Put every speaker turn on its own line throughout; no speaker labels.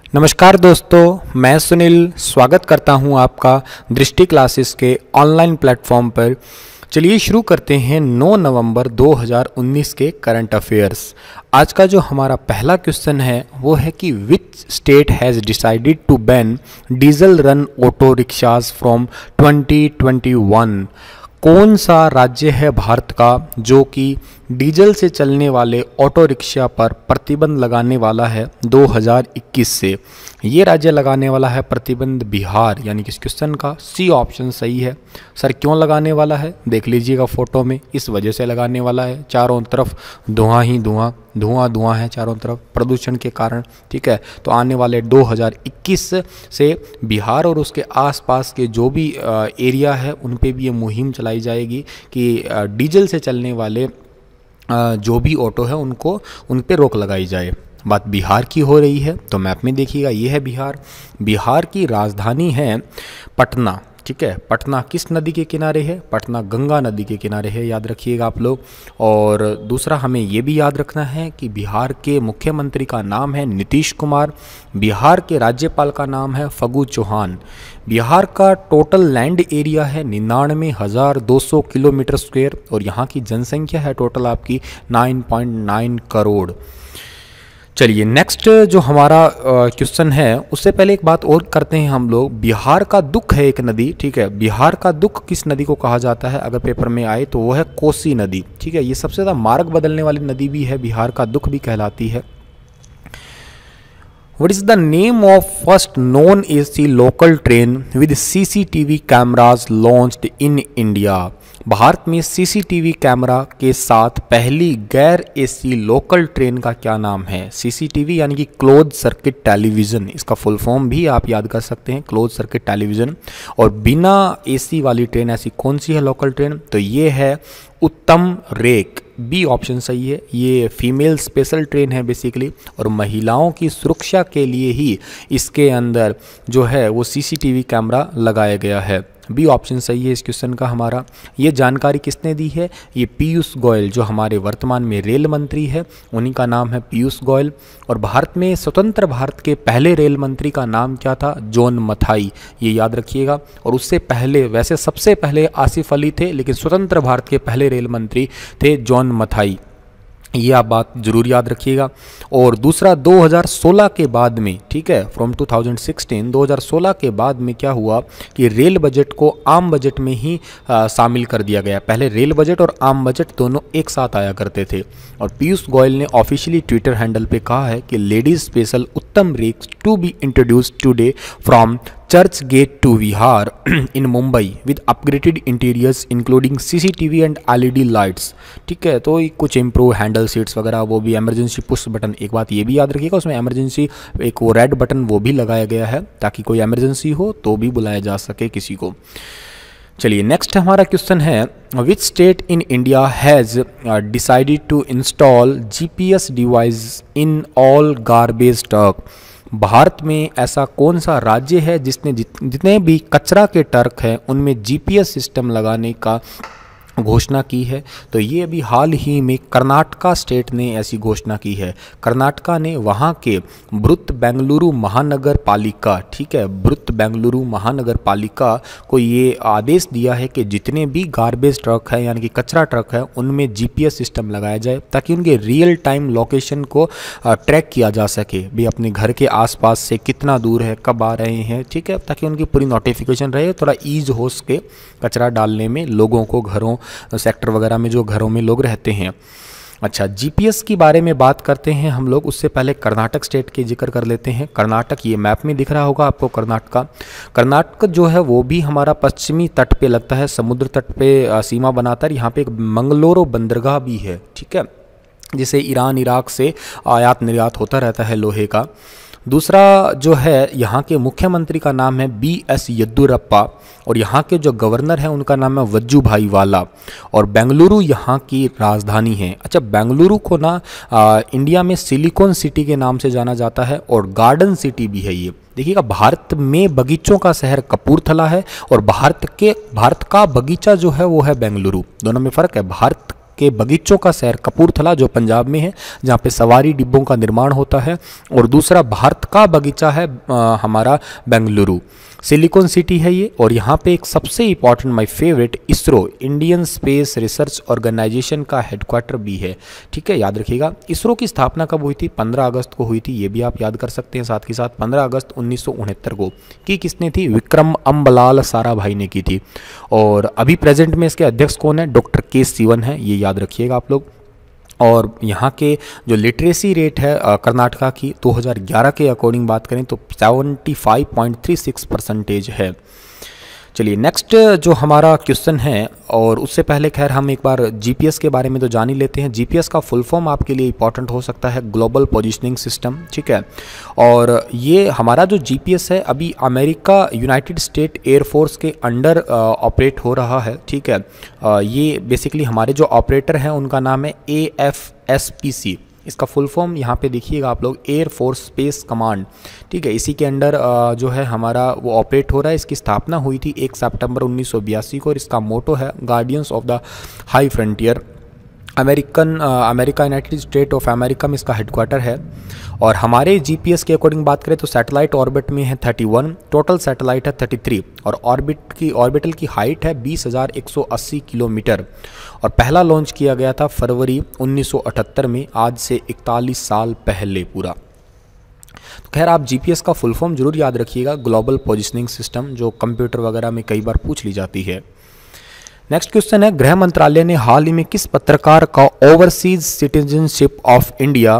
नमस्कार दोस्तों, मैं सुनील स्वागत करता हूं आपका दृष्टि क्लासेस के ऑनलाइन प्लेटफॉर्म पर। चलिए शुरू करते हैं 9 नवंबर 2019 के करंट अफेयर्स। आज का जो हमारा पहला क्वेश्चन है वो है कि which state has decided to ban diesel run auto rickshaws from 2021। कौन सा राज्य है भारत का जो कि डीजल से चलने वाले ऑटो रिक्शा पर प्रतिबंध लगाने वाला है 2021 से? ये राज्य लगाने वाला है प्रतिबंध बिहार, यानी कि इस क्वेश्चन का सी ऑप्शन सही है। सर क्यों लगाने वाला है? देख लीजिएगा फोटो में, इस वजह से लगाने वाला है। चारों तरफ धुआं ही धुआं, धुआं धुआं है चारों तरफ प्रदूषण के कारण। ठीक है, तो आने वाले 2021 से बिहार और उसके आसपास के जो भी एरिया है उन पे भी ये मुहिम चलाई जाएगी कि डीजल से चलने वाले जो भी ऑटो है उन पे रोक लगाई जाए। बात बिहार की हो रही है तो मैप में देखिएगा, ये है बिहार। बिहार की राजधानी है पटना। ठीक है, पटना किस नदी के किनारे है? पटना गंगा नदी के किनारे है, याद रखिएगा आप लोग। और दूसरा हमें ये भी याद रखना है कि बिहार के मुख्यमंत्री का नाम है नीतीश कुमार। बिहार के राज्यपाल का नाम है फागू चौहान। बिहार का टोटल लैंड एरिया है 99,200 किलोमीटर स्क्वायर और यहाँ की जनसंख्या है टोटल आपकी 9.9 करोड़। चलिए नेक्स्ट जो हमारा क्वेश्चन है उससे पहले एक बात और करते हैं हम लोग। बिहार का दुख है एक नदी। ठीक है, बिहार का दुख किस नदी को कहा जाता है? अगर पेपर में आए तो वो है कोसी नदी। ठीक है, ये सबसे ज़्यादा मार्ग बदलने वाली नदी भी है, बिहार का दुख भी कहलाती है। What is the name of first non-AC local train with CCTV cameras launched in India? Bharat में सीसीटीवी कैमरा के साथ पहली गैर एसी लोकल ट्रेन का क्या नाम है? सीसीटीवी यानी कि क्लोज सर्किट टेलीविज़न, इसका फुल फॉर्म भी आप याद कर सकते हैं, क्लोज सर्किट टेलीविज़न। और बिना एसी वाली ट्रेन ऐसी कौन सी है लोकल ट्रेन? तो ये है उत्तम रेक, बी ऑप्शन सही है। ये फीमेल स्पेशल ट्रेन है बेसिकली, और महिलाओं की सुरक्षा के लिए ही इसके अंदर जो है वो सीसीटीवी कैमरा लगाया गया है। बी ऑप्शन सही है इस क्वेश्चन का हमारा। ये जानकारी किसने दी है? ये पीयूष गोयल, जो हमारे वर्तमान में रेल मंत्री है, उन्हीं का नाम है पीयूष गोयल। और भारत में स्वतंत्र भारत के पहले रेल मंत्री का नाम क्या था? जॉन मथाई, ये याद रखिएगा। और उससे पहले, वैसे सबसे पहले आसिफ अली थे, लेकिन स्वतंत्र भारत के पहले रेल मंत्री थे जॉन मथाई, ये आप बात जरूर याद रखिएगा। और दूसरा 2016 के बाद में, ठीक है, फ्रॉम 2016 के बाद में क्या हुआ कि रेल बजट को आम बजट में ही शामिल कर दिया गया। पहले रेल बजट और आम बजट दोनों एक साथ आया करते थे। और पीयूष गोयल ने ऑफिशियली ट्विटर हैंडल पे कहा है कि ladies special Uttam rakes to be introduced today from Churchgate to Virar in Mumbai with upgraded interiors including CCTV and LED lights. ठीक है, तो कुछ इम्प्रूव हैंडल सीट्स वगैरह, वो भी इमरजेंसी पुश बटन। एक बात ये भी याद रखिएगा, उसमें इमरजेंसी एक वो रेड बटन वो भी लगाया गया है ताकि कोई इमरजेंसी हो तो भी बुलाया जा सके किसी को। चलिए नेक्स्ट हमारा क्वेश्चन है, which state in India has decided to install GPS device in all garbage truck? Bharat में ऐसा कौन सा राज्य है जिसने जितने भी कचरा के ट्रक हैं उनमें जीपीएस सिस्टम लगाने का घोषणा की है? तो ये अभी हाल ही में कर्नाटका स्टेट ने ऐसी घोषणा की है। कर्नाटका ने वहाँ के बृहत बेंगलुरु महानगर पालिका, ठीक है, बृहत बेंगलुरु महानगर पालिका को ये आदेश दिया है कि जितने भी गार्बेज ट्रक है यानी कि कचरा ट्रक है उनमें जीपीएस सिस्टम लगाया जाए ताकि उनके रियल टाइम लोकेशन को ट्रैक किया जा सके, भी अपने घर के आसपास से कितना दूर है, कब आ रहे हैं, ठीक है, ताकि उनकी पूरी नोटिफिकेशन रहे, थोड़ा ईज हो सके कचरा डालने में लोगों को, घरों सेक्टर वगैरह में जो घरों में लोग रहते हैं। अच्छा, जीपीएस की बारे में बात करते हैं हम लोग, उससे पहले कर्नाटक स्टेट के जिक्र कर लेते हैं। कर्नाटक, ये मैप में दिख रहा होगा आपको कर्नाटक जो है वो भी हमारा पश्चिमी तट पे लगता है, समुद्र तट पे सीमा बनाता है। यहाँ पे एक मंगलोरो बंदरगाह भी है, ठीक है, जिसे ईरान इराक से आयात निर्यात होता रहता है लोहे का। दूसरा जो है यहाँ के मुख्यमंत्री का नाम है BS येद्दुरप्पा और यहाँ के जो गवर्नर हैं उनका नाम है वज्जूभाई वाला। और बेंगलुरु यहाँ की राजधानी है। अच्छा, बेंगलुरु को ना इंडिया में सिलिकॉन सिटी के नाम से जाना जाता है और गार्डन सिटी भी है ये। देखिएगा, भारत में बगीचों का शहर कपूरथला है और भारत का बगीचा जो है वो है बेंगलुरु। दोनों में फ़र्क है। भारत के बगीचों का शहर कपूरथला जो पंजाब में है, जहाँ पे सवारी डिब्बों का निर्माण होता है। और दूसरा भारत का बगीचा है हमारा बेंगलुरु, सिलिकॉन सिटी है ये। और यहाँ पे एक सबसे important my favourite ISRO, Indian space research organisation का हेडक्वार्टर भी है। ठीक है, याद रखिएगा। इसरो की स्थापना कब हुई थी? 15 अगस्त को हुई थी, ये भी आप याद कर सकते हैं। साथ ही साथ 15 अगस्त 1969 को की किसने थी? विक्रम अम्बलाल साराभाई ने की थी। और अभी प्रेजेंट में इसके अध्यक्ष कौन है? डॉक्टर के सिवन है, ये याद रखिएगा आप लोग। और यहाँ के जो लिटरेसी रेट है कर्नाटका की 2011 के अकॉर्डिंग बात करें तो 75.36% है। चलिए नेक्स्ट जो हमारा क्वेश्चन है, और उससे पहले खैर हम एक बार जीपीएस के बारे में तो जान ही लेते हैं। जीपीएस का फुल फॉर्म आपके लिए इंपॉर्टेंट हो सकता है, ग्लोबल पोजीशनिंग सिस्टम। ठीक है, और ये हमारा जो जीपीएस है अभी अमेरिका यूनाइटेड स्टेट एयरफोर्स के अंडर ऑपरेट हो रहा है। ठीक है, ये बेसिकली हमारे जो ऑपरेटर हैं उनका नाम है AFSPC। इसका फुल फॉर्म यहाँ पे देखिएगा आप लोग, एयर फोर्स स्पेस कमांड। ठीक है, इसी के अंडर जो है हमारा वो ऑपरेट हो रहा है। इसकी स्थापना हुई थी 1 सितंबर 1982 को, और इसका मोटो है guardians of the high frontier. America United State of America में इसका हेडक्वार्टर है। और हमारे जीपीएस के अकॉर्डिंग बात करें तो सैटेलाइट ऑर्बिट में है 31, टोटल सैटेलाइट है 33, और ऑर्बिटल की हाइट है 20,180 किलोमीटर। और पहला लॉन्च किया गया था फरवरी 1978 में, आज से 41 साल पहले पूरा। तो खैर आप जीपीएस का फुल फॉर्म जरूर याद रखिएगा, ग्लोबल पोजीशनिंग सिस्टम, जो कंप्यूटर वगैरह में कई बार पूछ ली जाती है। नेक्स्ट क्वेश्चन है, गृह मंत्रालय ने हाल ही में किस पत्रकार का overseas citizenship of India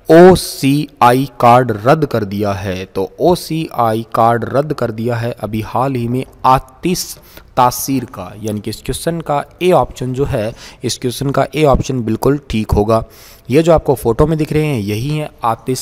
OCI card रद्द कर दिया है? तो OCI कार्ड रद्द कर दिया है अभी हाल ही में आतिश तासीर का, यानी कि इस क्वेश्चन का ए ऑप्शन जो है, इस क्वेश्चन का ए ऑप्शन बिल्कुल ठीक होगा। ये जो आपको फोटो में दिख रहे हैं यही है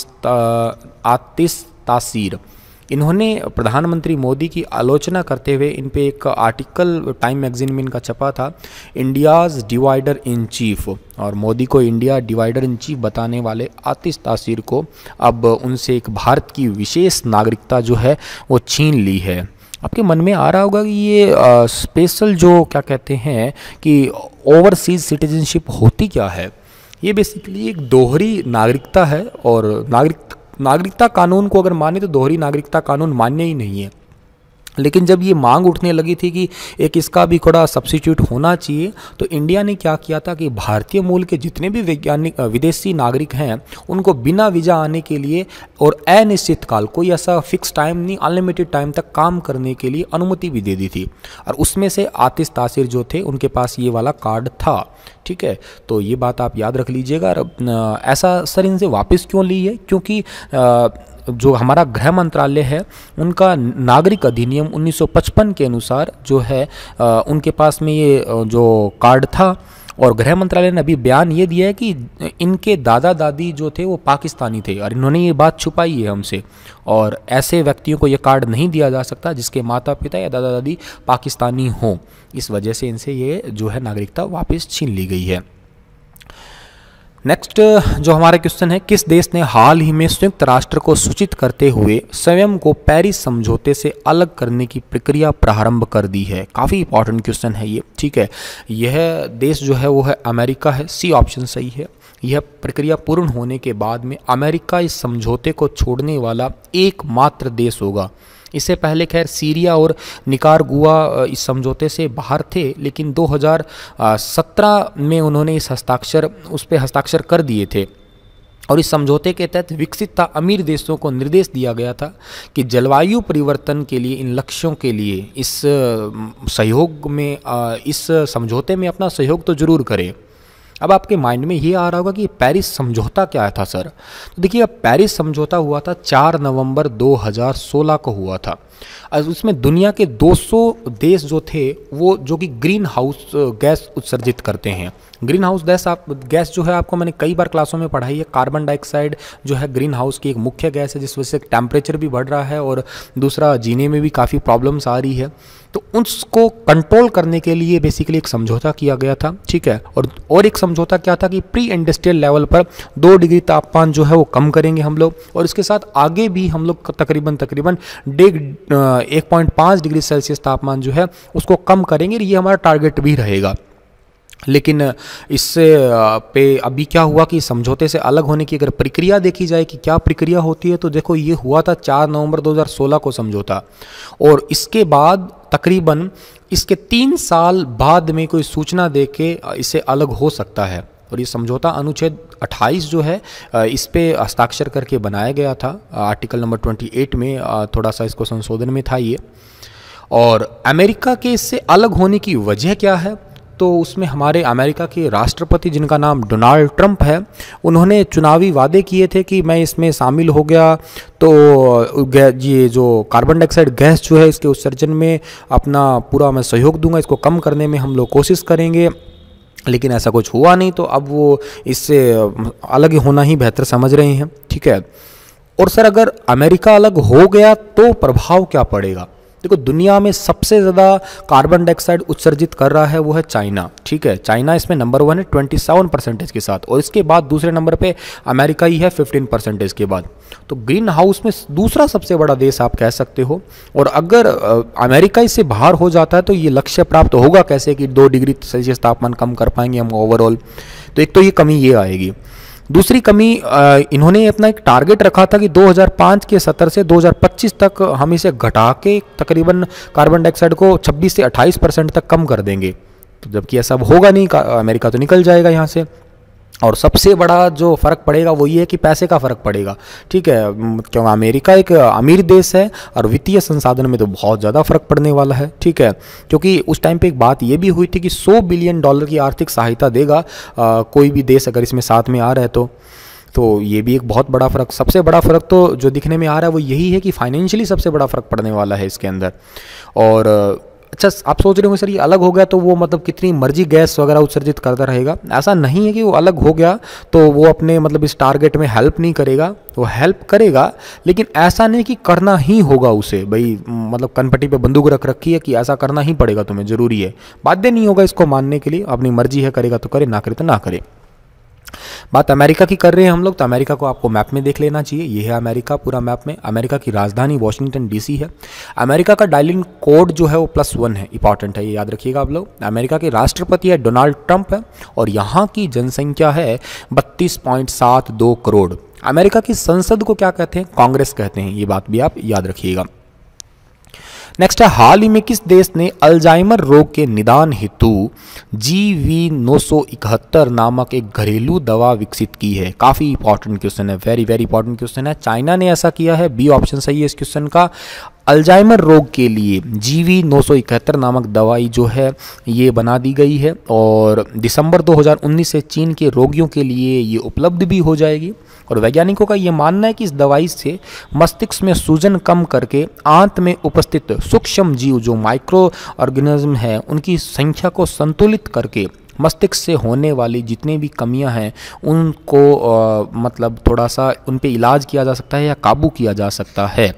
आतिश तासीर। इन्होंने प्रधानमंत्री मोदी की आलोचना करते हुए इन पे एक आर्टिकल टाइम मैगजीन में इनका छपा था, इंडियाज़ डिवाइडर इन चीफ। और मोदी को इंडिया डिवाइडर इन चीफ बताने वाले आतिश तासीर को अब उनसे एक भारत की विशेष नागरिकता जो है वो छीन ली है। आपके मन में आ रहा होगा कि ये स्पेशल जो क्या कहते हैं कि ओवरसीज सिटीजनशिप होती क्या है? ये बेसिकली एक दोहरी नागरिकता है, और नागरिकता कानून को अगर माने तो दोहरी नागरिकता कानून मान्य ही नहीं है। लेकिन जब ये मांग उठने लगी थी कि एक इसका भी थोड़ा सब्स्टिट्यूट होना चाहिए, तो इंडिया ने क्या किया था कि भारतीय मूल के जितने भी विदेशी नागरिक हैं उनको बिना वीज़ा आने के लिए और अनिश्चित काल, कोई ऐसा फिक्स टाइम नहीं, अनलिमिटेड टाइम तक काम करने के लिए अनुमति भी दे दी थी। और उसमें से आतिश तासीर जो थे उनके पास ये वाला कार्ड था। ठीक है, तो ये बात आप याद रख लीजिएगा। ऐसा सर इनसे वापस क्यों ली है? क्योंकि जो हमारा गृह मंत्रालय है उनका नागरिक अधिनियम 1955 के अनुसार जो है उनके पास में ये जो कार्ड था, और गृह मंत्रालय ने अभी बयान ये दिया है कि इनके दादा दादी जो थे वो पाकिस्तानी थे, और इन्होंने ये बात छुपाई है हमसे। और ऐसे व्यक्तियों को ये कार्ड नहीं दिया जा सकता जिसके माता पिता या दादा दादी पाकिस्तानी हों। इस वजह से इनसे ये जो है नागरिकता वापस छीन ली गई है। नेक्स्ट जो हमारा क्वेश्चन है, किस देश ने हाल ही में संयुक्त राष्ट्र को सूचित करते हुए स्वयं को पेरिस समझौते से अलग करने की प्रक्रिया प्रारंभ कर दी है? काफ़ी इंपॉर्टेंट क्वेश्चन है ये। ठीक है, यह देश जो है वो है अमेरिका है, सी ऑप्शन सही है। यह प्रक्रिया पूर्ण होने के बाद में अमेरिका इस समझौते को छोड़ने वाला एकमात्र देश होगा। इससे पहले खैर सीरिया और निकारागुआ इस समझौते से बाहर थे, लेकिन 2017 में उन्होंने उस पर हस्ताक्षर कर दिए थे। और इस समझौते के तहत विकसित अमीर देशों को निर्देश दिया गया था कि जलवायु परिवर्तन के लिए, इन लक्ष्यों के लिए इस समझौते में अपना सहयोग तो जरूर करें। अब आपके माइंड में ये आ रहा होगा कि पेरिस समझौता क्या था सर? तो देखिए, पेरिस समझौता हुआ था 4 नवंबर 2016 को हुआ था। उसमें दुनिया के 200 देश जो थे वो जो कि ग्रीन हाउस गैस उत्सर्जित करते हैं। ग्रीन हाउस गैस जो है आपको मैंने कई बार क्लासों में पढ़ाई है। कार्बन डाइऑक्साइड जो है ग्रीन हाउस की एक मुख्य गैस है, जिस वजह से टेम्परेचर भी बढ़ रहा है और दूसरा जीने में भी काफ़ी प्रॉब्लम्स आ रही है। तो उसको कंट्रोल करने के लिए बेसिकली एक समझौता किया गया था। ठीक है, और एक समझौता क्या था कि प्री इंडस्ट्रियल लेवल पर 2 डिग्री तापमान जो है वो कम करेंगे हम लोग, और इसके साथ आगे भी हम लोग तकरीबन 1.5 डिग्री सेल्सियस तापमान जो है उसको कम करेंगे। ये हमारा टारगेट भी रहेगा। लेकिन इससे पे अभी क्या हुआ कि समझौते से अलग होने की अगर प्रक्रिया देखी जाए कि क्या प्रक्रिया होती है, तो देखो ये हुआ था 4 नवंबर 2016 को समझौता, और इसके बाद तकरीबन इसके 3 साल बाद में कोई सूचना दे के इसे अलग हो सकता है। और ये समझौता अनुच्छेद 28 जो है इस पे हस्ताक्षर करके बनाया गया था, आर्टिकल नंबर 28 में थोड़ा सा इसको संशोधन में था ये। और अमेरिका के इससे अलग होने की वजह क्या है, तो उसमें हमारे अमेरिका के राष्ट्रपति जिनका नाम डोनाल्ड ट्रंप है, उन्होंने चुनावी वादे किए थे कि मैं इसमें शामिल हो गया तो ये जो कार्बन डाइऑक्साइड गैस जो है इसके उत्सर्जन में अपना पूरा मैं सहयोग दूंगा, इसको कम करने में हम लोग कोशिश करेंगे। लेकिन ऐसा कुछ हुआ नहीं, तो अब वो इससे अलग होना ही बेहतर समझ रहे हैं, ठीक है। और सर अगर अमेरिका अलग हो गया तो प्रभाव क्या पड़ेगा? देखो दुनिया में सबसे ज़्यादा कार्बन डाइऑक्साइड उत्सर्जित कर रहा है वो है चाइना, ठीक है। चाइना इसमें नंबर 1 है 27% के साथ, और इसके बाद दूसरे नंबर पे अमेरिका ही है 15% के बाद। तो ग्रीन हाउस में दूसरा सबसे बड़ा देश आप कह सकते हो। और अगर अमेरिका इससे बाहर हो जाता है तो ये लक्ष्य प्राप्त होगा कैसे कि 2 डिग्री सेल्सियस तापमान कम कर पाएंगे हम ओवरऑल। तो एक तो ये कमी ये आएगी। दूसरी कमी, इन्होंने अपना एक टारगेट रखा था कि 2005 के स्तर से 2025 तक हम इसे घटा के तकरीबन कार्बन डाइऑक्साइड को 26 से 28% तक कम कर देंगे। तो जबकि ऐसा होगा नहीं, अमेरिका तो निकल जाएगा यहाँ से। और सबसे बड़ा जो फ़र्क पड़ेगा वो ये है कि पैसे का फ़र्क पड़ेगा, ठीक है। क्योंकि अमेरिका एक अमीर देश है और वित्तीय संसाधन में तो बहुत ज़्यादा फ़र्क पड़ने वाला है, ठीक है। क्योंकि उस टाइम पे एक बात ये भी हुई थी कि $100 बिलियन की आर्थिक सहायता देगा कोई भी देश अगर इसमें साथ में आ रहा है तो ये भी एक बहुत बड़ा फ़र्क। सबसे बड़ा फ़र्क तो जो दिखने में आ रहा है वो यही है कि फाइनेंशियली सबसे बड़ा फ़र्क पड़ने वाला है इसके अंदर। और अच्छा, आप सोच रहे होंगे सर ये अलग हो गया तो वो मतलब कितनी मर्जी गैस वगैरह उत्सर्जित करता रहेगा। ऐसा नहीं है कि वो अलग हो गया तो वो अपने मतलब इस टारगेट में हेल्प नहीं करेगा, वो हेल्प करेगा, लेकिन ऐसा नहीं कि करना ही होगा उसे। भाई मतलब कनपट्टी पे बंदूक रख रखी है कि ऐसा करना ही पड़ेगा तुम्हें, ज़रूरी है। बाध्य नहीं होगा इसको मानने के लिए, अपनी मर्जी है, करेगा तो करे, ना करे तो ना करे। बात अमेरिका की कर रहे हैं हम लोग, तो अमेरिका को आपको मैप में देख लेना चाहिए। ये है अमेरिका पूरा मैप में। अमेरिका की राजधानी वॉशिंगटन डीसी है। अमेरिका का डायलिंग कोड जो है वो +1 है, इंपॉर्टेंट है, ये याद रखिएगा आप लोग। अमेरिका के राष्ट्रपति है डोनाल्ड ट्रंप है और यहाँ की जनसंख्या है 32.72 करोड़। अमेरिका की संसद को क्या कहते हैं? कांग्रेस कहते हैं, ये बात भी आप याद रखिएगा। नेक्स्ट है, हाल ही में किस देश ने अल्जाइमर रोग के निदान हेतु GV971 नामक एक घरेलू दवा विकसित की है? काफ़ी इंपॉर्टेंट क्वेश्चन है, वेरी वेरी इंपॉर्टेंट क्वेश्चन है। चाइना ने ऐसा किया है, बी ऑप्शन सही है इस क्वेश्चन का। अल्जाइमर रोग के लिए GV971 नामक दवाई जो है ये बना दी गई है और दिसंबर 2019 से चीन के रोगियों के लिए ये उपलब्ध भी हो जाएगी। और वैज्ञानिकों का ये मानना है कि इस दवाई से मस्तिष्क में सूजन कम करके आंत में उपस्थित सूक्ष्म जीव जो माइक्रो ऑर्गेनिज्म है उनकी संख्या को संतुलित करके मस्तिष्क से होने वाली जितनी भी कमियां हैं उनको मतलब थोड़ा सा उन पे इलाज किया जा सकता है या काबू किया जा सकता है।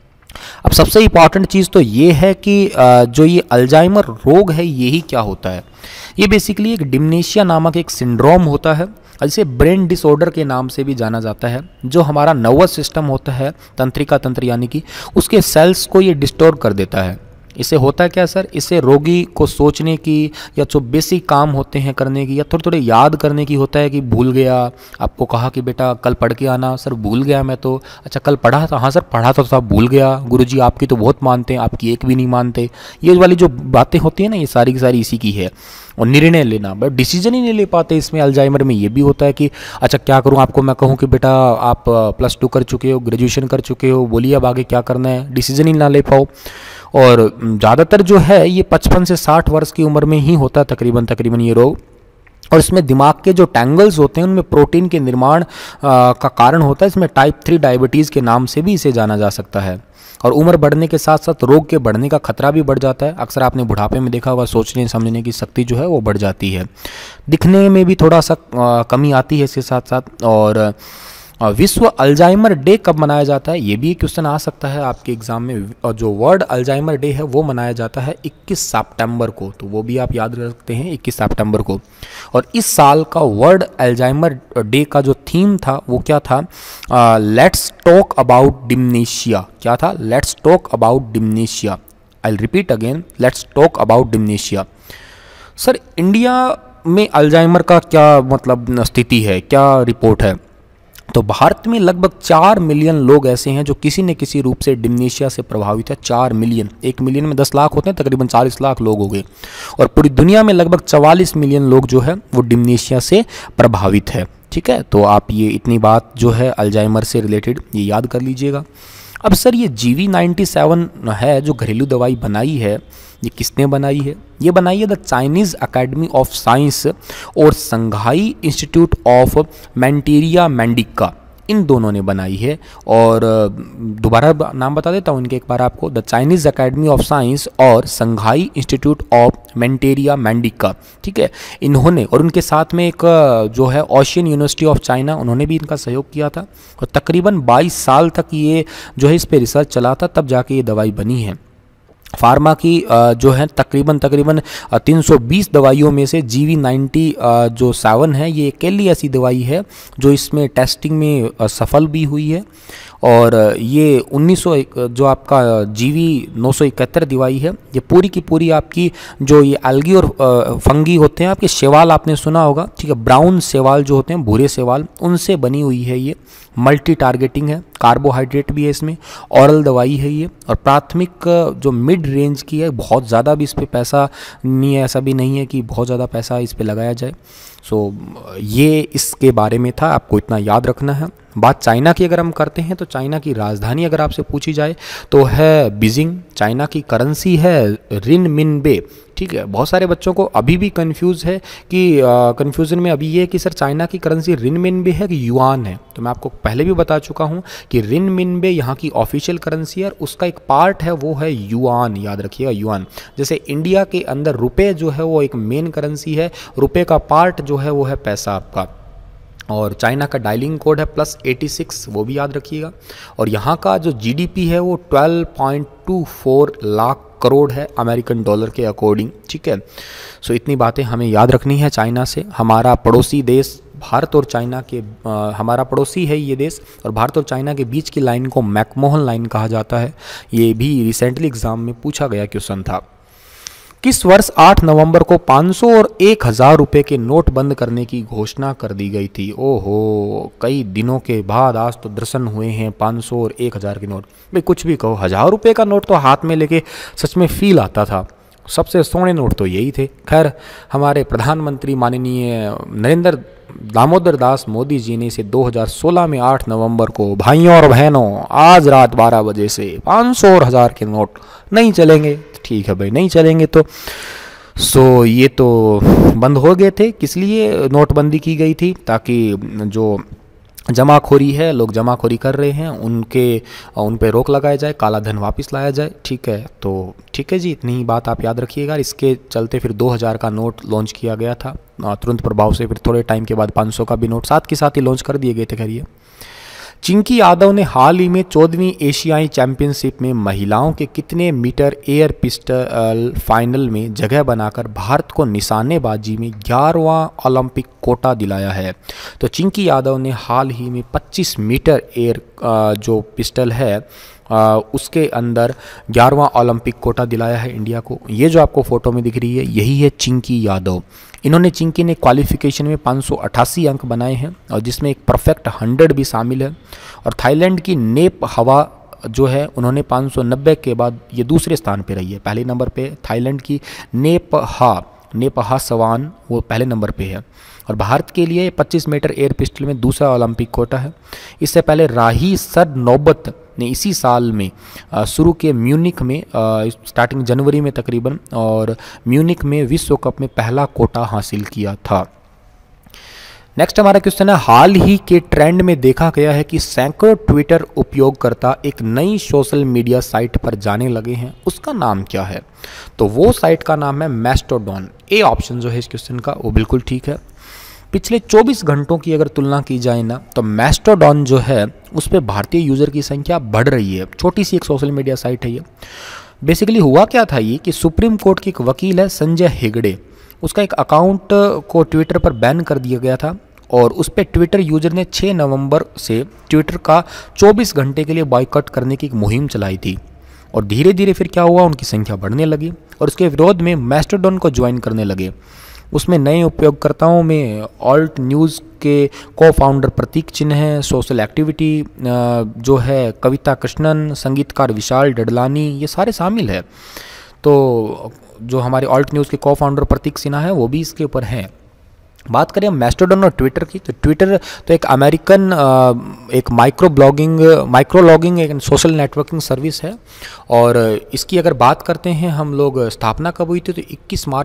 अब सबसे इम्पॉर्टेंट चीज़ तो ये है कि जो ये अल्जाइमर रोग है यही क्या होता है? ये बेसिकली एक डिमेंशिया नामक एक सिंड्रोम होता है, जिसे ब्रेन डिसऑर्डर के नाम से भी जाना जाता है। जो हमारा नर्वस सिस्टम होता है, तंत्रिका तंत्र यानी कि उसके सेल्स को ये डिस्टर्ब कर देता है। इससे होता है क्या सर? इससे रोगी को सोचने की या जो बेसिक काम होते हैं करने की या थोड़े थोड़े याद करने की होता है कि भूल गया, आपको कहा कि बेटा कल पढ़ के आना, सर भूल गया मैं तो। अच्छा कल पढ़ा था? हाँ सर पढ़ा था भूल गया। गुरुजी आपकी तो बहुत मानते हैं, आपकी एक भी नहीं मानते। ये वाली जो बातें होती हैं ना, ये सारी की सारी इसी की है। और निर्णय लेना, बट डिसीजन ही नहीं ले पाते इसमें। अल्जाइमर में ये भी होता है कि अच्छा क्या करूं, आपको मैं कहूं कि बेटा आप +2 कर चुके हो, ग्रेजुएशन कर चुके हो, बोलिए अब आगे क्या करना है, डिसीजन ही ना ले पाओ। और ज़्यादातर जो है ये 55 से 60 वर्ष की उम्र में ही होता है तकरीबन ये रोग। और इसमें दिमाग के जो टैंगल्स होते हैं उनमें प्रोटीन के निर्माण का कारण होता है। इसमें टाइप 3 डायबिटीज़ के नाम से भी इसे जाना जा सकता है। और उम्र बढ़ने के साथ साथ रोग के बढ़ने का खतरा भी बढ़ जाता है। अक्सर आपने बुढ़ापे में देखा होगा, सोचने समझने की शक्ति जो है वो बढ़ जाती है। दिखने में भी थोड़ा सा कमी आती है इसके साथ साथ। और विश्व अल्जाइमर डे कब मनाया जाता है? ये भी क्वेश्चन आ सकता है आपके एग्जाम में। और जो वर्ल्ड अल्जाइमर डे है वो मनाया जाता है 21 सितंबर को, तो वो भी आप याद रखते हैं 21 सितंबर को। और इस साल का वर्ल्ड अल्जाइमर डे का जो थीम था वो क्या था? Let's talk about dementia. क्या था? Let's talk about dementia. I repeat again, let's talk about dementia. Sir India में अल्जाइमर का क्या मतलब स्थिति है, क्या रिपोर्ट है? तो भारत में लगभग 4 मिलियन लोग ऐसे हैं जो किसी न किसी रूप से डिमेंशिया से प्रभावित है। 4 मिलियन, 1 मिलियन में 10 लाख होते हैं, तकरीबन 40 लाख लोग हो गए। और पूरी दुनिया में लगभग 44 मिलियन लोग जो है वो डिमेंशिया से प्रभावित है। ठीक है, तो आप ये इतनी बात जो है अल्जाइमर से रिलेटेड ये याद कर लीजिएगा। अब सर ये GV97 है जो घरेलू दवाई बनाई है, ये किसने बनाई है? ये बनाई है the Chinese academy of science और संघाई इंस्टीट्यूट ऑफ मैंटेरिया मैंडिका, इन दोनों ने बनाई है। और दोबारा नाम बता देता हूँ इनके एक बार आपको, the Chinese academy of science और संघाई इंस्टीट्यूट ऑफ मैंटेरिया मैंडिका। ठीक है, इन्होंने और उनके साथ में एक जो है ओशियन यूनिवर्सिटी ऑफ चाइना, उन्होंने भी इनका सहयोग किया था। और तकरीबन 22 साल तक ये जो है इस पर रिसर्च चला था, तब जाके ये दवाई बनी है। फार्मा की जो है तकरीबन 320 दवाइयों में से GV90 जो 7 है, ये अकेली ऐसी दवाई है जो इसमें टेस्टिंग में सफल भी हुई है। और ये 1900 जो आपका GV971 दवाई है, ये पूरी की पूरी आपकी जो ये एल्गी और फंगी होते हैं, आपके शैवाल आपने सुना होगा, ठीक है, ब्राउन शैवाल जो होते हैं, भूरे शैवाल, उनसे बनी हुई है। ये मल्टी टारगेटिंग है, कार्बोहाइड्रेट भी है इसमें, ऑरल दवाई है ये, और प्राथमिक जो मिड रेंज की है, बहुत ज़्यादा भी इस पर पैसा नहीं है, ऐसा भी नहीं है कि बहुत ज़्यादा पैसा इस पर लगाया जाए। सो ये इसके बारे में था, आपको इतना याद रखना है। बात चाइना की अगर हम करते हैं तो चाइना की राजधानी अगर आपसे पूछी जाए तो है बीजिंग। चाइना की करेंसी है रिनमिनबे। ठीक है, बहुत सारे बच्चों को अभी भी कंफ्यूज है कि कंफ्यूजन में अभी ये है कि सर चाइना की करेंसी रिनमिनबे है कि युआन है। तो मैं आपको पहले भी बता चुका हूँ कि रिनमिनबे यहाँ की ऑफिशियल करेंसी है, और उसका एक पार्ट है वो है युआन, याद रखिएगा युआन। जैसे इंडिया के अंदर रुपए जो है वो एक मेन करेंसी है, रुपए का पार्ट जो है वो है पैसा आपका। और चाइना का डायलिंग कोड है +86, वो भी याद रखिएगा। और यहाँ का जो GDP है वो 12.24 लाख करोड़ है अमेरिकन डॉलर के अकॉर्डिंग। ठीक है, सो इतनी बातें हमें याद रखनी है चाइना से। हमारा पड़ोसी देश भारत और चाइना के हमारा पड़ोसी है ये देश, और भारत और चाइना के बीच की लाइन को मैकमोहन लाइन कहा जाता है। ये भी रिसेंटली एग्जाम में पूछा गया क्वेश्चन था। किस वर्ष 8 नवंबर को 500 और 1000 रुपये के नोट बंद करने की घोषणा कर दी गई थी? ओहो, कई दिनों के बाद आज तो दर्शन हुए हैं 500 और 1000 के नोट। भाई कुछ भी कहो, 1000 रुपये का नोट तो हाथ में लेके सच में फील आता था। सबसे सोने नोट तो यही थे। खैर, हमारे प्रधानमंत्री माननीय नरेंद्र दामोदर दास मोदी जी ने इसे 2016 में 8 नवंबर को, भाइयों और बहनों आज रात 12 बजे से 500 और 1000 के नोट नहीं चलेंगे। ठीक है भाई, नहीं चलेंगे तो सो ये तो बंद हो गए थे। किस लिए नोटबंदी की गई थी? ताकि जो जमाखोरी है, लोग जमाखोरी कर रहे हैं, उन पे रोक लगाया जाए, काला धन वापस लाया जाए। ठीक है, तो ठीक है जी, इतनी ही बात आप याद रखिएगा। इसके चलते फिर 2000 का नोट लॉन्च किया गया था तुरंत प्रभाव से। फिर थोड़े टाइम के बाद 500 का भी नोट साथ के साथ ही लॉन्च कर दिए गए थे। खैर, चिंकी यादव ने हाल ही में 14वीं एशियाई चैंपियनशिप में महिलाओं के कितने मीटर एयर पिस्टल फाइनल में जगह बनाकर भारत को निशानेबाजी में 11वां ओलंपिक कोटा दिलाया है? तो चिंकी यादव ने हाल ही में 25 मीटर एयर जो पिस्टल है उसके अंदर 11वां ओलंपिक कोटा दिलाया है इंडिया को। ये जो आपको फोटो में दिख रही है, यही है चिंकी यादव। चिंकी ने क्वालिफिकेशन में 588 अंक बनाए हैं, और जिसमें एक परफेक्ट 100 भी शामिल है। और थाईलैंड की नेप हवा जो है, उन्होंने 590 के बाद ये दूसरे स्थान पे रही है। पहले नंबर पे थाईलैंड की नेपहा सवान, वो पहले नंबर पे है। और भारत के लिए 25 मीटर एयर पिस्टल में दूसरा ओलंपिक कोटा है। इससे पहले राही सर नौबत ने इसी साल में शुरू के म्यूनिक में स्टार्टिंग जनवरी में तकरीबन, और म्यूनिक में विश्व कप में पहला कोटा हासिल किया था। नेक्स्ट हमारा क्वेश्चन है, हाल ही के ट्रेंड में देखा गया है कि सैकड़ों ट्विटर उपयोगकर्ता एक नई सोशल मीडिया साइट पर जाने लगे हैं, उसका नाम क्या है? तो वो साइट का नाम है मैस्टोडॉन। ए ऑप्शन जो है इस क्वेश्चन का वो बिल्कुल ठीक है। पिछले 24 घंटों की अगर तुलना की जाए ना, तो मैस्टोडॉन जो है उस पर भारतीय यूज़र की संख्या बढ़ रही है। छोटी सी एक सोशल मीडिया साइट है ये। बेसिकली हुआ क्या था ये कि सुप्रीम कोर्ट के एक वकील है संजय हेगड़े, उसका एक अकाउंट को ट्विटर पर बैन कर दिया गया था, और उस पर ट्विटर यूजर ने 6 नवंबर से ट्विटर का 24 घंटे के लिए बॉयकॉट करने की एक मुहिम चलाई थी। और धीरे धीरे फिर क्या हुआ, उनकी संख्या बढ़ने लगी और उसके विरोध में मैस्टोडॉन को ज्वाइन करने लगे। उसमें नए उपयोगकर्ताओं में ऑल्ट न्यूज़ के को फाउंडर प्रतीक चिन्ह है, सोशल एक्टिविटी जो है कविता कृष्णन, संगीतकार विशाल डडलानी, ये सारे शामिल है। तो जो हमारे ऑल्ट न्यूज़ के को फाउंडर प्रतीक सिन्हा है वो भी इसके ऊपर हैं। बात करें हम मैस्टोडॉन और ट्विटर की, तो ट्विटर तो एक अमेरिकन एक माइक्रोलॉगिंग एक सोशल नेटवर्किंग सर्विस है। और इसकी अगर बात करते हैं हम लोग, स्थापना कब हुई थी, तो 21 मार्च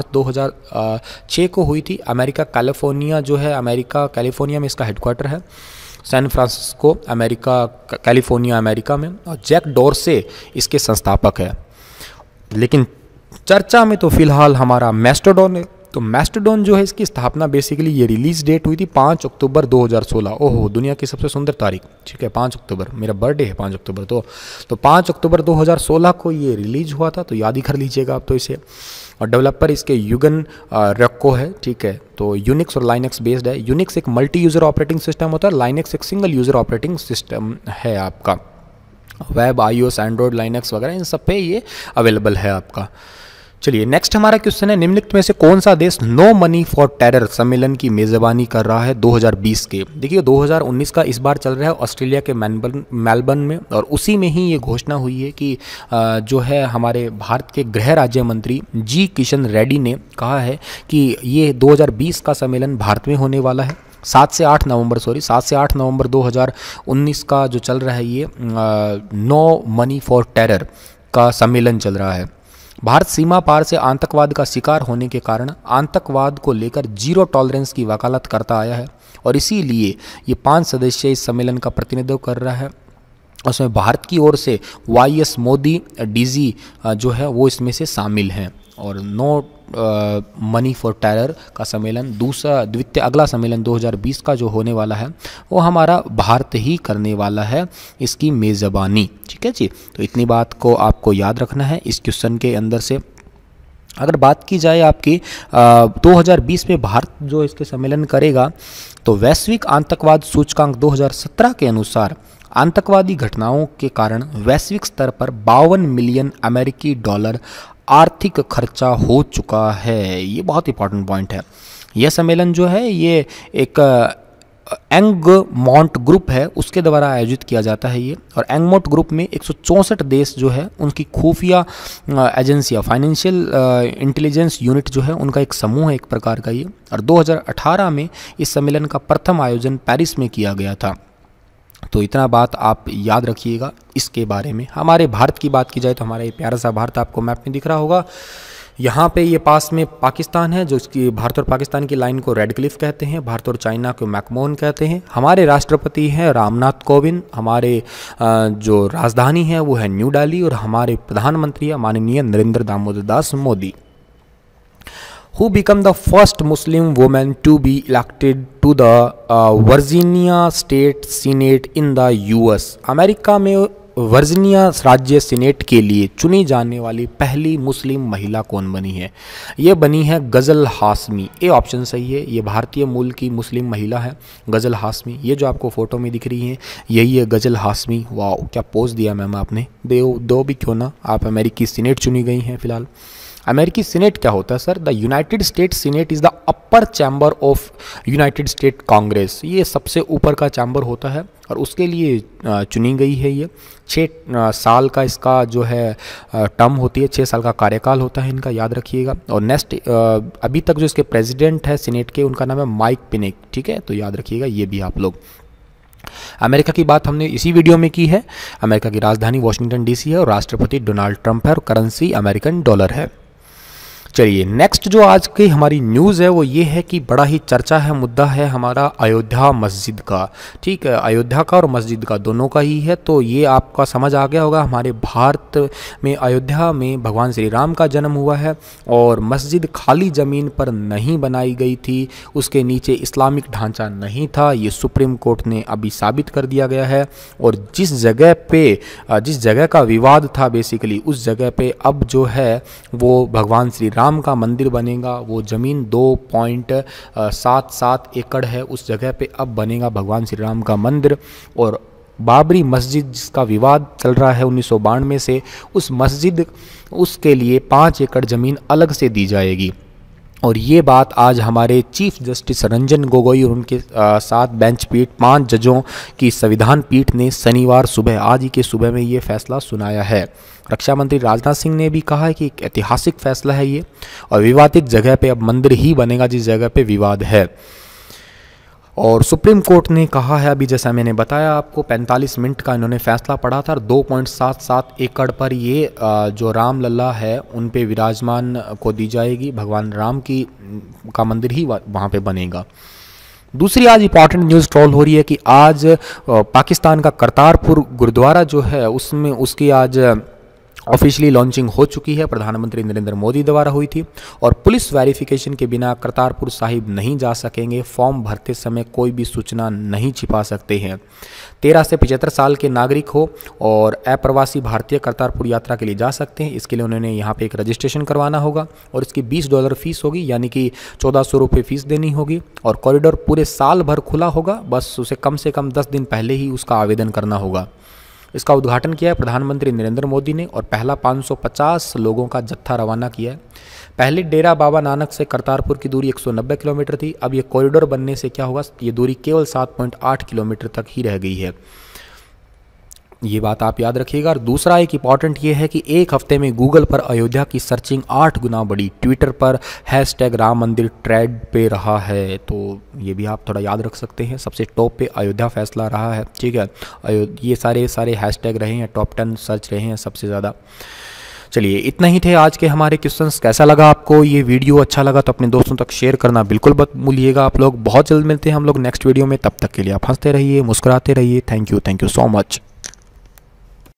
2006 को हुई थी। अमेरिका कैलिफोर्निया जो है, अमेरिका कैलिफोर्निया में इसका हेडक्वार्टर है, San Francisco America, California America में। और जैक डोरसे इसके संस्थापक है। लेकिन चर्चा में तो फिलहाल हमारा मैस्टोडॉन है। तो मैस्टोडॉन जो है, इसकी स्थापना बेसिकली ये रिलीज डेट हुई थी 5 अक्टूबर 2016। ओहो, दुनिया की सबसे सुंदर तारीख, ठीक है, 5 अक्टूबर, मेरा बर्थडे है 5 अक्टूबर। तो 5 अक्टूबर 2016 को ये रिलीज हुआ था, तो याद ही कर लीजिएगा आप तो इसे। और डेवलपर इसके युगन रक्को है, ठीक है। तो यूनिक्स और लाइनक्स बेस्ड है। यूनिक्स एक मल्टी यूज़र ऑपरेटिंग सिस्टम होता है, लाइनक्स एक सिंगल यूज़र ऑपरेटिंग सिस्टम है आपका। वेब, iOS, एंड्रॉयड, लाइनक्स वगैरह इन सब पे ये अवेलेबल है आपका। चलिए नेक्स्ट हमारा क्वेश्चन है, निम्नलिखित में से कौन सा देश नो मनी फॉर टेरर सम्मेलन की मेज़बानी कर रहा है 2020 के। देखिए 2019 का इस बार चल रहा है ऑस्ट्रेलिया के मेलबर्न में। और उसी में ही ये घोषणा हुई है कि जो है हमारे भारत के गृह राज्य मंत्री जी किशन रेड्डी ने कहा है कि ये 2020 का सम्मेलन भारत में होने वाला है। 7 से 8 नवंबर 2019 का जो चल रहा है ये नो मनी फॉर टेरर का सम्मेलन चल रहा है। भारत सीमा पार से आतंकवाद का शिकार होने के कारण आतंकवाद को लेकर जीरो टॉलरेंस की वकालत करता आया है। और इसीलिए ये 5 सदस्य इस सम्मेलन का प्रतिनिधित्व कर रहा है। उसमें भारत की ओर से YS मोदी DG जो है वो इसमें से शामिल हैं। और नो मनी फॉर टेरर का सम्मेलन द्वितीय अगला सम्मेलन 2020 का जो होने वाला है वो हमारा भारत ही करने वाला है इसकी मेज़बानी, ठीक है जी। तो इतनी बात को आपको याद रखना है इस क्वेश्चन के अंदर से। अगर बात की जाए आपकी 2020 में भारत जो इसके सम्मेलन करेगा, तो वैश्विक आतंकवाद सूचकांक 2017 के अनुसार आतंकवादी घटनाओं के कारण वैश्विक स्तर पर 52 मिलियन अमेरिकी डॉलर आर्थिक खर्चा हो चुका है। ये बहुत इंपॉर्टेंट पॉइंट है। यह सम्मेलन जो है ये एक एंगमोंट ग्रुप है उसके द्वारा आयोजित किया जाता है ये। और एंगमोंट ग्रुप में 164 देश जो है उनकी खुफिया एजेंसियाँ, फाइनेंशियल इंटेलिजेंस यूनिट जो है उनका एक समूह है एक प्रकार का ये। और 2018 में इस सम्मेलन का प्रथम आयोजन पेरिस में किया गया था। तो इतना बात आप याद रखिएगा इसके बारे में। हमारे भारत की बात की जाए तो हमारा ये प्यारा सा भारत आपको मैप में दिख रहा होगा। यहाँ पे ये पास में पाकिस्तान है, जो इसकी भारत और पाकिस्तान की लाइन को रेड क्लिफ कहते हैं, भारत और चाइना को मैकमोहन कहते हैं। हमारे राष्ट्रपति हैं रामनाथ कोविंद, हमारे जो राजधानी है वो है न्यू दिल्ली, और हमारे प्रधानमंत्री है माननीय Narendra Damodar Das Modi. Who became the first Muslim woman to be elected to the Virginia State Senate in the US? America में वर्जीनिया राज्य सीनेट के लिए चुनी जाने वाली पहली मुस्लिम महिला कौन बनी है? ये बनी है गज़ल हाशमी। ए ऑप्शन सही है। ये भारतीय मूल की मुस्लिम महिला है गज़ल हाशमी। ये जो आपको फ़ोटो में दिख रही है यही है गज़ल हाशमी। वाह, क्या पोज दिया मैम आपने। दो भी क्यों ना, आप अमेरिकी सीनेट चुनी गई हैं फिलहाल। अमेरिकी सीनेट क्या होता है sir? The United States senate is the upper chamber of United State Congress. ये सबसे ऊपर का चैम्बर होता है और उसके लिए चुनी गई है ये। 6 साल का इसका जो है टर्म होती है, 6 साल का कार्यकाल होता है इनका, याद रखिएगा। और नेक्स्ट अभी तक जो इसके प्रेसिडेंट है सीनेट के उनका नाम है माइक पिनिक, ठीक है, तो याद रखिएगा ये भी आप लोग। अमेरिका की बात हमने इसी वीडियो में की है। अमेरिका की राजधानी वॉशिंगटन DC है और राष्ट्रपति डोनाल्ड ट्रंप है और करेंसी अमेरिकन डॉलर है। चलिए नेक्स्ट जो आज की हमारी न्यूज़ है वो ये है कि बड़ा ही चर्चा है, मुद्दा है हमारा अयोध्या मस्जिद का। ठीक है, अयोध्या का और मस्जिद का दोनों का ही है। तो ये आपका समझ आ गया होगा, हमारे भारत में अयोध्या में भगवान श्री राम का जन्म हुआ है और मस्जिद खाली ज़मीन पर नहीं बनाई गई थी, उसके नीचे इस्लामिक ढांचा नहीं था। ये सुप्रीम कोर्ट ने अभी साबित कर दिया गया है। और जिस जगह का विवाद था बेसिकली उस जगह पे अब जो है वो भगवान श्री राम का मंदिर बनेगा। वो ज़मीन 2.77 एकड़ है, उस जगह पे अब बनेगा भगवान श्री राम का मंदिर। और बाबरी मस्जिद जिसका विवाद चल रहा है 1992 से, उस मस्जिद उसके लिए 5 एकड़ ज़मीन अलग से दी जाएगी। और ये बात आज हमारे चीफ जस्टिस रंजन गोगोई और उनके साथ बेंच पीठ 5 जजों की संविधान पीठ ने शनिवार सुबह, आज ही के सुबह में ये फैसला सुनाया है। रक्षा मंत्री राजनाथ सिंह ने भी कहा है कि एक ऐतिहासिक फैसला है ये, और विवादित जगह पे अब मंदिर ही बनेगा जिस जगह पे विवाद है। और सुप्रीम कोर्ट ने कहा है, अभी जैसा मैंने बताया आपको, 45 मिनट का इन्होंने फैसला पढ़ा था। 2.77 एकड़ पर ये जो रामलला है उन पे विराजमान को दी जाएगी, भगवान राम की का मंदिर ही वहाँ पे बनेगा। दूसरी आज इंपॉर्टेंट न्यूज़ ट्रोल हो रही है कि आज पाकिस्तान का करतारपुर गुरुद्वारा जो है उसमें उसकी आज ऑफिशियली लॉन्चिंग हो चुकी है, प्रधानमंत्री नरेंद्र मोदी द्वारा हुई थी। और पुलिस वेरिफिकेशन के बिना करतारपुर साहिब नहीं जा सकेंगे, फॉर्म भरते समय कोई भी सूचना नहीं छिपा सकते हैं। 13 से 75 साल के नागरिक हो और अप्रवासी भारतीय करतारपुर यात्रा के लिए जा सकते हैं। इसके लिए उन्होंने यहाँ पे एक रजिस्ट्रेशन करवाना होगा और इसकी $20 फीस होगी, यानी कि 1400 रुपये फीस देनी होगी। और कॉरिडोर पूरे साल भर खुला होगा, बस उसे कम से कम 10 दिन पहले ही उसका आवेदन करना होगा। इसका उद्घाटन किया है प्रधानमंत्री नरेंद्र मोदी ने और पहला 550 लोगों का जत्था रवाना किया है। पहले डेरा बाबा नानक से करतारपुर की दूरी 190 किलोमीटर थी। अब ये कॉरिडोर बनने से क्या होगा, ये दूरी केवल 7.8 किलोमीटर तक ही रह गई है। ये बात आप याद रखिएगा। और दूसरा एक इंपॉर्टेंट ये है कि एक हफ्ते में गूगल पर अयोध्या की सर्चिंग 8 गुना बढ़ी। ट्विटर पर #राम मंदिर ट्रेंड पे रहा है, तो ये भी आप थोड़ा याद रख सकते हैं। सबसे टॉप पे अयोध्या फैसला रहा है, ठीक है। ये सारे हैशटैग रहे हैं, टॉप 10 सर्च रहे हैं सबसे ज़्यादा। चलिए इतना ही थे आज के हमारे क्वेश्चंस। कैसा लगा आपको ये वीडियो? अच्छा लगा तो अपने दोस्तों तक शेयर करना बिल्कुल मत भूलिएगा आप लोग। बहुत जल्द मिलते हैं हम लोग नेक्स्ट वीडियो में, तब तक के लिए आप हंसते रहिए, मुस्कुराते रहिए। Thank you so much.